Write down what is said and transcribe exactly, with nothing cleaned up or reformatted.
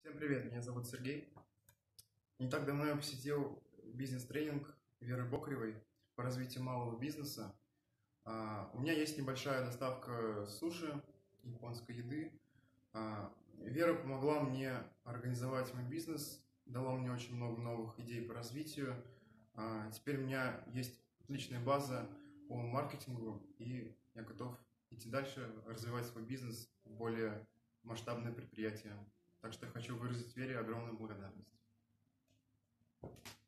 Всем привет, меня зовут Сергей. Не так давно я посетил бизнес-тренинг Веры Бокаревой по развитию малого бизнеса. У меня есть небольшая доставка суши, японской еды. Вера помогла мне организовать мой бизнес, дала мне очень много новых идей по развитию. Теперь у меня есть отличная база по маркетингу, и я готов идти дальше, развивать свой бизнес в более масштабное предприятие. Так что я хочу выразить Вере огромную благодарность.